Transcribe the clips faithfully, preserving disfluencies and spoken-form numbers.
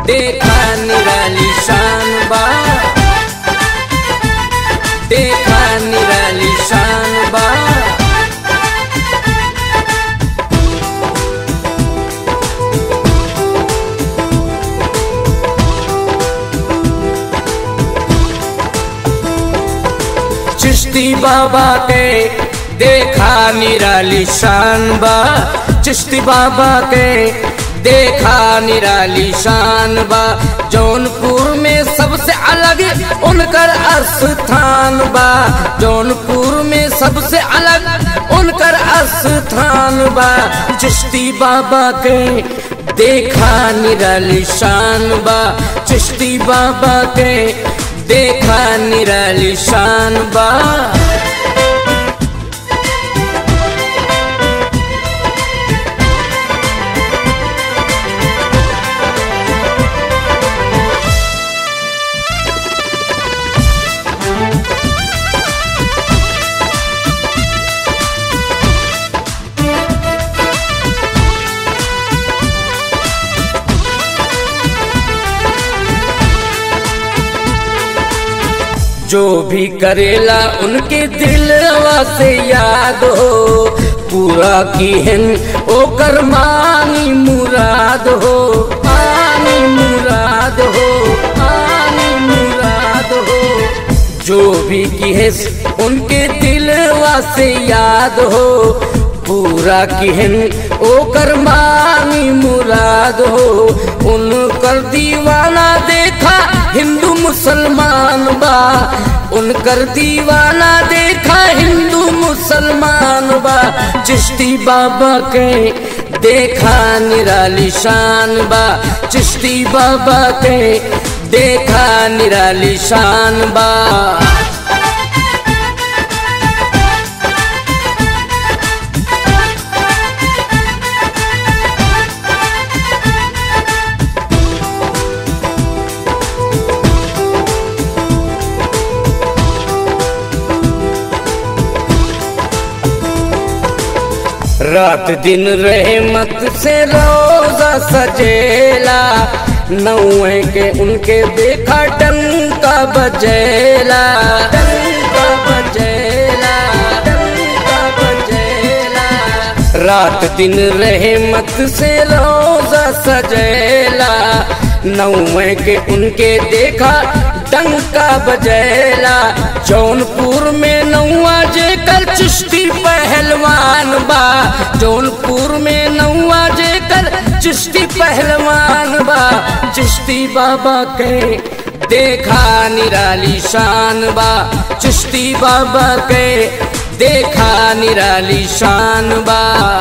देखा निराली शान बा, देखा निराली शान बा। चिश्ती बाबा के देखा निराली शान बा, चिश्ती बाबा के देखा निराली शान बा। जौनपुर में सबसे अलग उनकर स्थान बा, जौनपुर में सबसे अलग उनकर स्थान बा। चिश्ती बाबा के देखा निराली शान बा, चिश्ती बाबा के देखा निराली शान बा। जो भी करेला उनके दिलवा से याद हो, पूरा की हन ओकर मांगी मुराद हो, मांगी मुराद हो, मांगी मुराद हो। जो भी की है उनके दिलवा से याद हो, पूरा की हन ओकर मांगी मुराद हो। उनकर दीवाना देखा हिंदू मुसलमान बा, उनकर दीवाना देखा हिंदू मुसलमान बा। चिश्ती बाबा के देखा निराली शान बा, चिश्ती बाबा के देखा निराली शान बा। रात दिन रहमत से रोजा सजेला, नौए के उनके देखा डंका बजेला, डंका बजेला, डंका बजेला। रात दिन रहमत से रोजा सजेला, नौए के उनके देखा डंका बजेला। जौनपुर में नौआ जेकर चिश्ती पहलवान बा, जौनपुर में नौआ जेकर चिश्ती पहलवान बा। चिश्ती बाबा के देखा निराली शान बा, चिश्ती बाबा के देखा निराली शान बा।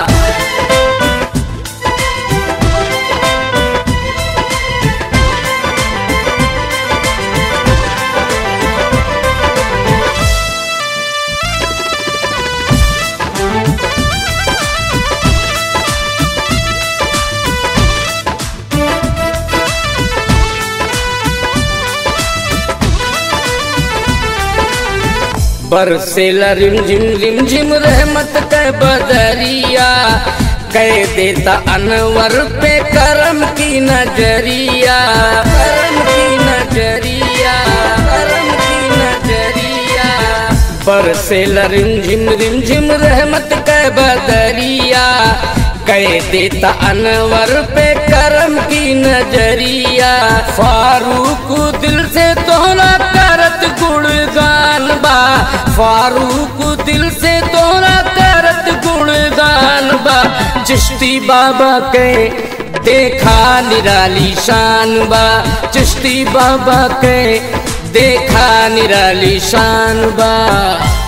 बरसेला रिमझिम रिमझिम रहमत के बदरिया, कह देता अनवर पे करम की नजरिया, करम की नजरिया, करम की नजरिया। बरसेला रिमझिम रिमझिम रहमत के बदरिया, कह देता अनवर पे करम की नजरिया। फारूक दिल से तोहरा करत गुणगान बा, फारूक दिल से तोहरा करत गुणगान बा। चिश्ती बाबा के देखा निराली शान बा, चिश्ती बाबा के देखा निराली शान बा।